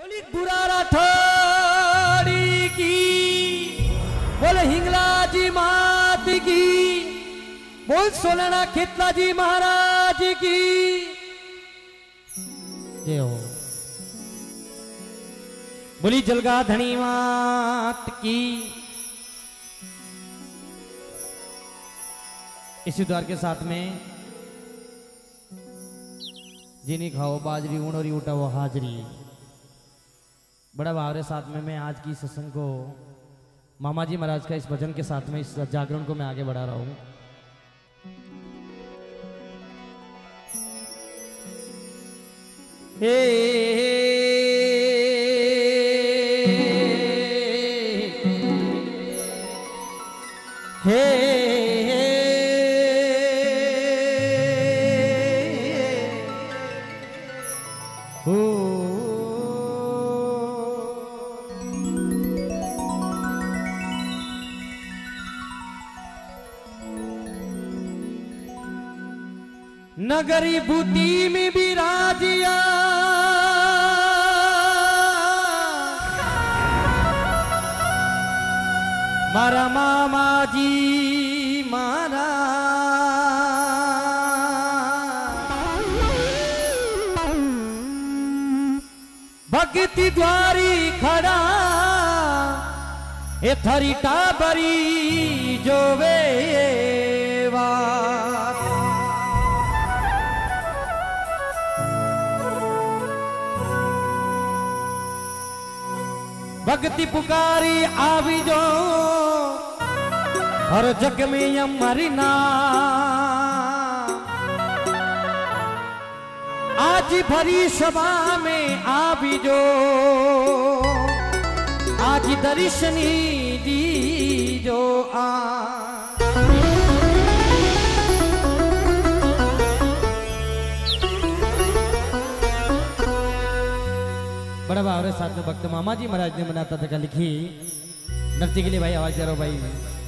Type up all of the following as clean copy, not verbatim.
बोली बुरारा थोड़ी की, बोले हिंगला जी मात की, बोल सोलना खेतला जी महाराज की जय हो। बोली जलगा धनी मात की। इसी द्वार के साथ में जिनी खाओ बाजरी उड़ोरी उठा वो हाजरी। बड़ा भावरे साथ में मैं आज की सत्संग को मामा जी महाराज का इस भजन के साथ में इस जागरण को मैं आगे बढ़ा रहा हूं। हे नगरी बूटी में विराजिया मारा मामा जी मारा भक्ति द्वारी खड़ा ए थरी टाबरी जो वेवा भक्ति पुकारी आवी जो हर जग में हमारी नाम आज भरी सभा में आवी जो आज दर्शनी दी जो बड़ा भाव साथ में भक्त मामा जी महाराज ने बनाता था लिखी नृत्य के लिए भाई आवाज दे रहा भाई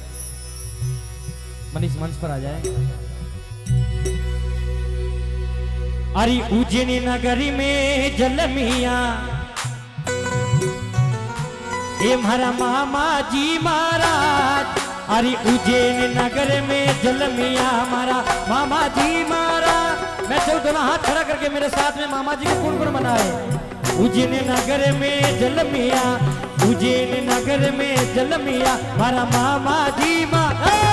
मनीष मंच पर आ जाए। अरे उज्जैनी नगरी में जलमिया ये हमारा मामा जी महाराज। अरे उज्जैन नगर में जलमिया हमारा मामा जी महाराज। मैं चल दोनों हाथ खड़ा करके मेरे साथ में मामा जी को गुण गुण मनाए। उज्जैन नगर में जलमिया, उज्जैन नगर में जलमिया हमारा मामा जी महाराज।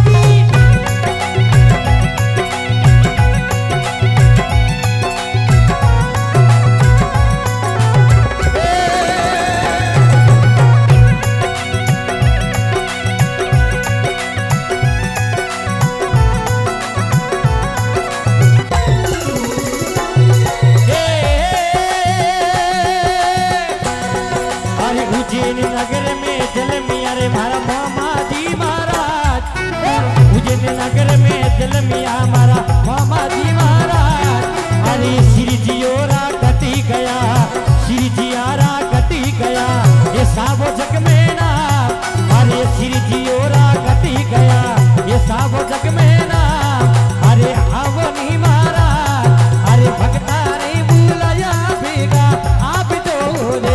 उज्जैन नगर में जलमिया रे हमारा मामा जी महाराज। उज्जैन नगर में जलमिया हमारा मामा जी महाराज। अरे श्री जियोरा कटी गया, श्री जियारा कटी गया ये साबो जग में ना। अरे श्री जियोरा कटी गया ये साबो जग में ना। अरे आवो नहीं महाराज, अरे भक्ता ने बुलाया बेगा आप तो रे।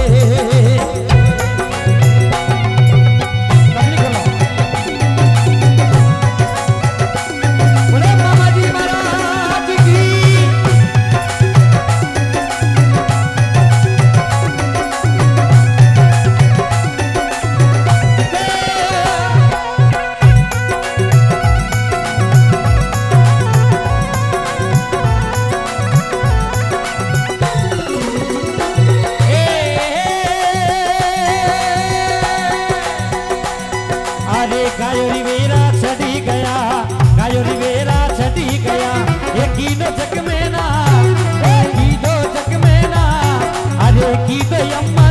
गायोरी वेरा छड़ी गया, गायोरी वेरा छड़ी गया ये कीनो जग में ना, ये कीनो जग में ना। अरे की तो